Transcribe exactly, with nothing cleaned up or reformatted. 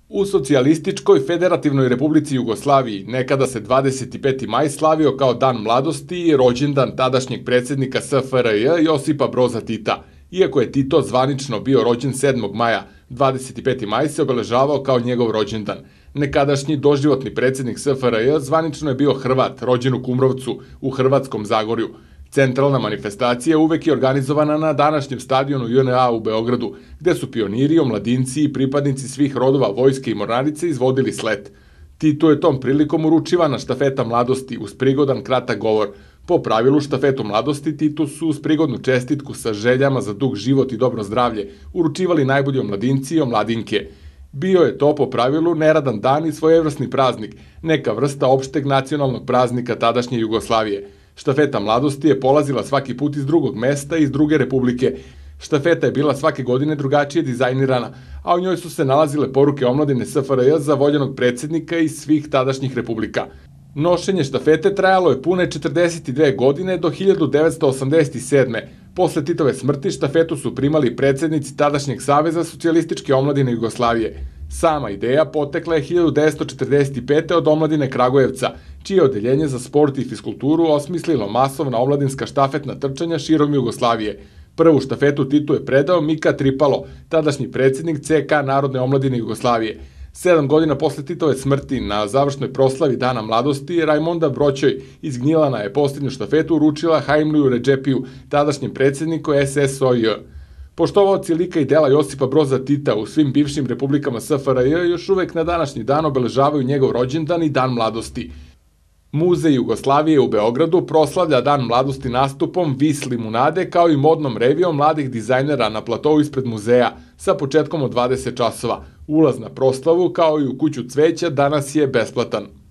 U Socijalističkoj Federativnoj Republici Jugoslaviji nekada se dvadeset peti maj slavio kao Dan mladosti i rođendan tadašnjeg predsednika S F R J Josipa Broza Tita. Iako je Tito zvanično bio rođen sedmog maja, dvadeset peti maj se obeležavao kao njegov rođendan. Nekadašnji doživotni predsednik S F R J zvanično je bio Hrvat, rođen u Kumrovcu, u Hrvatskom Zagorju. Centralna manifestacija uvek je organizovana na današnjem stadionu J N A u Beogradu, gde su pioniri, omladinci i pripadnici svih rodova vojske i mornarice izvodili slet. Tito je tom prilikom uručivana štafeta mladosti uz prigodan kratak govor. Po pravilu štafetu mladosti Titu su uz prigodnu čestitku sa željama za dug život i dobro zdravlje uručivali najbolji omladinci i omladinke. Bio je to po pravilu neradan dan i svojevrsni praznik, neka vrsta opšteg nacionalnog praznika tadašnje Jugoslavije. Štafeta mladosti je polazila svaki put iz drugog mesta i iz druge republike. Štafeta je bila svake godine drugačije dizajnirana, a u njoj su se nalazile poruke omladine S F R J za voljenog predsednika iz svih tadašnjih republika. Nošenje štafete trajalo je pune četrdeset dve godine do hiljadu devetsto osamdeset sedme. Posle Titove smrti štafetu su primali predsednici tadašnjeg Saveza socijalističke omladine Jugoslavije. Sama ideja potekla je hiljadu devetsto četrdeset pete od omladine Kragujevca, čije odeljenje za sport i fiskulturu osmislilo masovna omladinska štafetna trčanja širom Jugoslavije. Prvu štafetu Titu je predao Mika Tripalo, tadašnji predsednik C K Narodne omladine Jugoslavije. Sedam godina posle Titove smrti, na završnoj proslavi Dana mladosti, Rajmonda Broćoj iz Gnjilana je posljednju štafetu uručila Hajmliju Redžepiju, tadašnjem predsedniku S S O J. Poštovaoci lika i dela Josipa Broza Tita u svim bivšim republikama S F R J još uvek na današnji dan obeležavaju njegov rođendan i Dan mladosti. Muzej Jugoslavije u Beogradu proslavlja Dan mladosti nastupom Vis limunade kao i modnom revijom mladih dizajnera na platovu ispred muzeja sa početkom od dvadeset časova. Ulaz na proslavu kao i u Kuću cveća danas je besplatan.